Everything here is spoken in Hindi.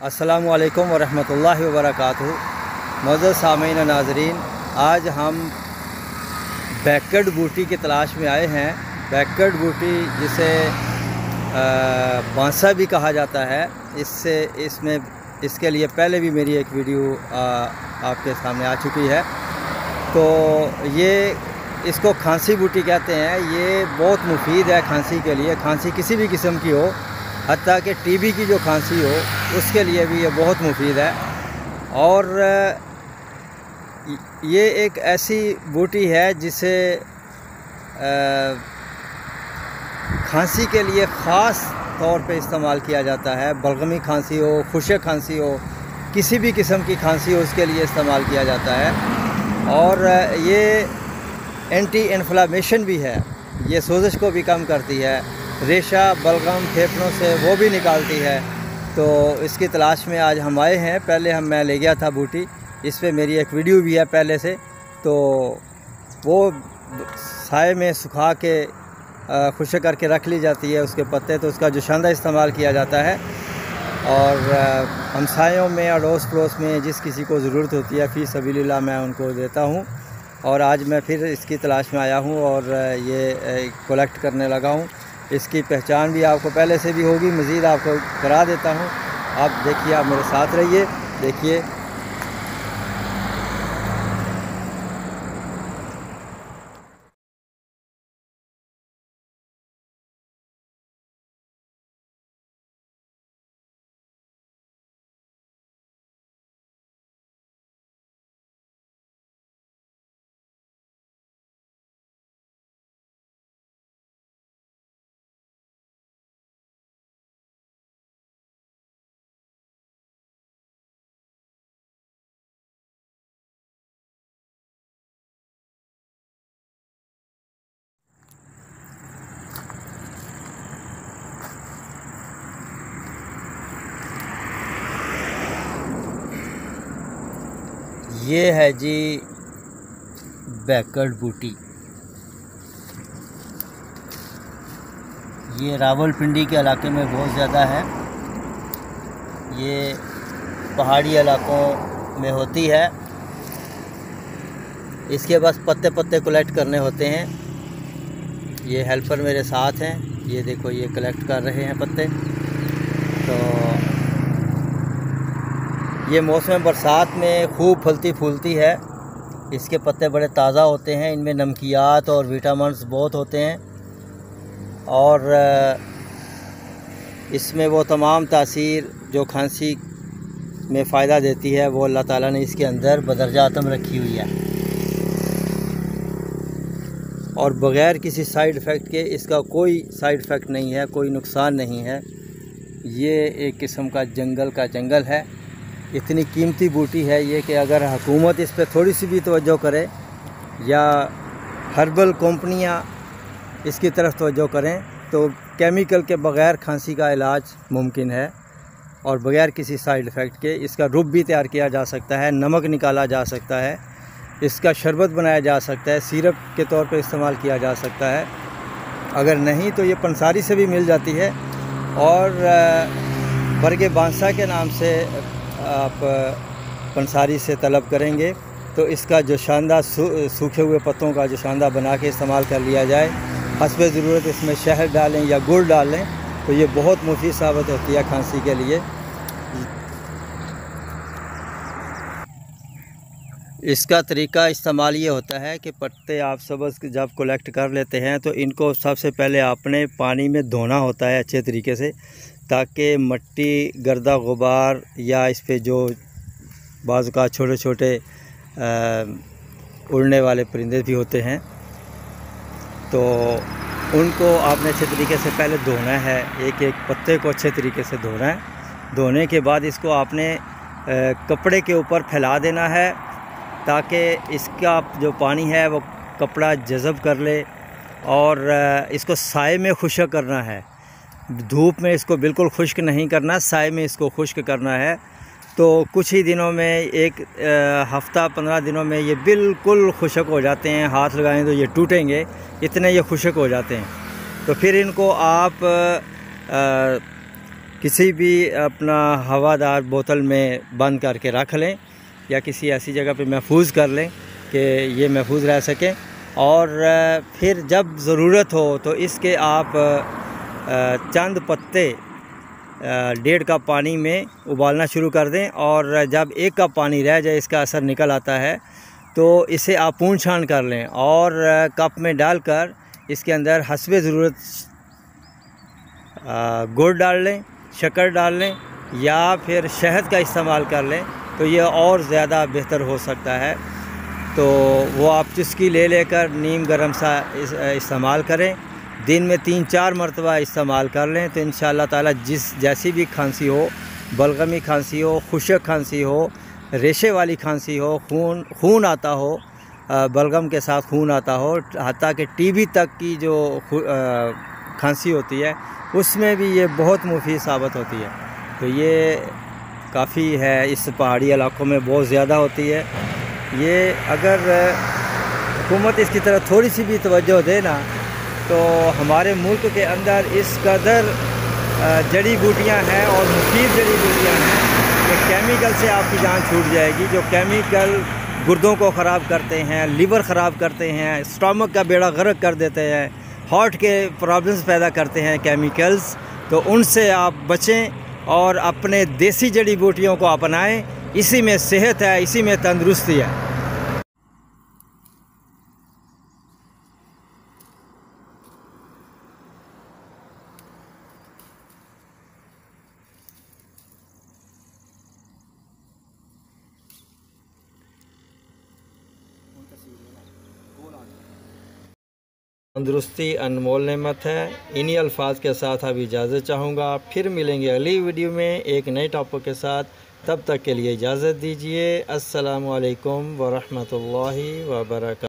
अस्सलामुअलैकुम वरहमतुल्लाहि वबरकातुहू। मौजूद सामीन नाज़रीन, आज हम बैकवर्ड बूटी की तलाश में आए हैं। बैकवर्ड बूटी जिसे बांसा भी कहा जाता है, इसके लिए पहले भी मेरी एक वीडियो आपके सामने आ चुकी है। तो ये इसको खांसी बूटी कहते हैं। ये बहुत मुफीद है खांसी के लिए। खांसी किसी भी किस्म की हो, हत्ता कि टीबी की जो खांसी हो उसके लिए भी ये बहुत मुफीद है। और ये एक ऐसी बूटी है जिसे खांसी के लिए ख़ास तौर पे इस्तेमाल किया जाता है। बलगमी खांसी हो, खुशक खांसी हो, किसी भी किस्म की खांसी हो, उसके लिए इस्तेमाल किया जाता है। और ये एंटी इन्फ्लामेशन भी है। ये सोजिश को भी कम करती है। रेशा बलगम फेफड़ों से वो भी निकालती है। तो इसकी तलाश में आज हम आए हैं। पहले मैं ले गया था बूटी, इस पे मेरी एक वीडियो भी है पहले से। तो वो साए में सुखा के खुश्क करके रख ली जाती है उसके पत्ते, तो उसका जोशांदा इस्तेमाल किया जाता है। और हमसायों में, अड़ोस पड़ोस में जिस किसी को ज़रूरत होती है फ़ी सबीलिल्लाह मैं उनको देता हूँ। और आज मैं फिर इसकी तलाश में आया हूँ और ये कलेक्ट करने लगा हूँ। इसकी पहचान भी आपको पहले से भी होगी, मज़ीद आपको करा देता हूँ। आप देखिए, आप मेरे साथ रहिए, देखिए। ये है जी बैकवर्ड बूटी। ये रावलपिंडी के इलाके में बहुत ज़्यादा है। ये पहाड़ी इलाकों में होती है। इसके बस पत्ते पत्ते कलेक्ट करने होते हैं। ये हेल्पर मेरे साथ हैं, ये देखो ये कलेक्ट कर रहे हैं पत्ते। तो ये मौसम बरसात में खूब फलती फूलती है। इसके पत्ते बड़े ताज़ा होते हैं, इनमें नमकियात और विटामिन्स बहुत होते हैं। और इसमें वो तमाम तासीर जो खांसी में फ़ायदा देती है वो अल्लाह ताला ने इसके अंदर बदरजा आतम रखी हुई है। और बग़ैर किसी साइड इफ़ेक्ट के, इसका कोई साइड इफ़ेक्ट नहीं है, कोई नुकसान नहीं है। ये एक किस्म का जंगल का जंगल है। इतनी कीमती बूटी है ये कि अगर हुकूमत इस पर थोड़ी सी भी तवज्जो करे या हर्बल कंपनियां इसकी तरफ तवज्जो करें तो केमिकल के बग़ैर खांसी का इलाज मुमकिन है। और बग़ैर किसी साइड इफ़ेक्ट के इसका रूप भी तैयार किया जा सकता है, नमक निकाला जा सकता है, इसका शरबत बनाया जा सकता है, सिरप के तौर पर इस्तेमाल किया जा सकता है। अगर नहीं तो ये पंसारी से भी मिल जाती है। और बरगे बांसा के नाम से आप पंसारी से तलब करेंगे तो इसका जोशांदा सूखे हुए पत्तों का जोशांदा बना के इस्तेमाल कर लिया जाए। हस्बे ज़रूरत इसमें शहद डालें या गुड़ डालें तो ये बहुत मुफीद साबित होती है खांसी के लिए। इसका तरीका इस्तेमाल ये होता है कि पत्ते आप सब्ज़ जब कलेक्ट कर लेते हैं तो इनको सबसे पहले आपने पानी में धोना होता है अच्छे तरीके से, ताकि मट्टी, गर्दा गुबार या इस पे जो बाज़ का छोटे छोटे उड़ने वाले परिंदे भी होते हैं तो उनको आपने अच्छे तरीके से पहले धोना है। एक एक पत्ते को अच्छे तरीके से धोना है। धोने के बाद इसको आपने कपड़े के ऊपर फैला देना है ताकि इसका जो पानी है वो कपड़ा जज़ब कर ले। और इसको साए में खुश्क करना है, धूप में इसको बिल्कुल खुश्क नहीं करना, साए में इसको खुश्क करना है। तो कुछ ही दिनों में, एक हफ़्ता 15 दिनों में ये बिल्कुल खुश्क हो जाते हैं। हाथ लगाएं तो ये टूटेंगे, इतने ये खुश्क हो जाते हैं। तो फिर इनको आप किसी भी अपना हवादार बोतल में बंद करके रख लें या किसी ऐसी जगह पे महफूज कर लें कि ये महफूज रह सकें। और फिर जब ज़रूरत हो तो इसके आप चंद पत्ते 1.5 कप पानी में उबालना शुरू कर दें, और जब 1 कप पानी रह जाए, इसका असर निकल आता है, तो इसे आप पूंछ छान कर लें और कप में डालकर इसके अंदर हस्बे ज़रूरत गुड़ डाल लें, शक्कर डाल लें या फिर शहद का इस्तेमाल कर लें, तो ये और ज़्यादा बेहतर हो सकता है। तो वो आप चुस्की ले लेकर नीम गरम सा इस्तेमाल करें, दिन में 3-4 मरतबा इस्तेमाल कर लें, तो इंशाअल्लाह ताला जैसी भी खांसी हो, बलगमी खांसी हो, खुशक खांसी हो, रेशे वाली खांसी हो, खून आता हो, बलगम के साथ खून आता हो, हत्ता कि टीबी तक की जो खांसी होती है उसमें भी ये बहुत मुफीद साबित होती है। तो ये काफ़ी है, इस पहाड़ी इलाकों में बहुत ज़्यादा होती है। ये अगर हुकूमत इसकी तरफ थोड़ी सी भी तवज्जो दे ना, तो हमारे मुल्क के अंदर इस कदर जड़ी बूटियाँ हैं और मुफीद जड़ी बूटियाँ हैं कि केमिकल से आपकी जान छूट जाएगी। जो केमिकल गुर्दों को ख़राब करते हैं, लीवर ख़राब करते हैं, स्टमक का बेड़ा गर्क कर देते हैं, हार्ट के प्रॉब्लम्स पैदा करते हैं केमिकल्स, तो उनसे आप बचें और अपने देसी जड़ी बूटियों को अपनाएं। इसी में सेहत है, इसी में तंदुरुस्ती है। तंदुरुस्ती अनमोल नेमत है। इन्हीं अल्फाज के साथ अब इजाज़त चाहूँगा, फिर मिलेंगे अगली वीडियो में एक नए टॉपिक के साथ। तब तक के लिए इजाज़त दीजिए। अस्सलामु अलैकुम व रहमतुल्लाहि व बरकातहू।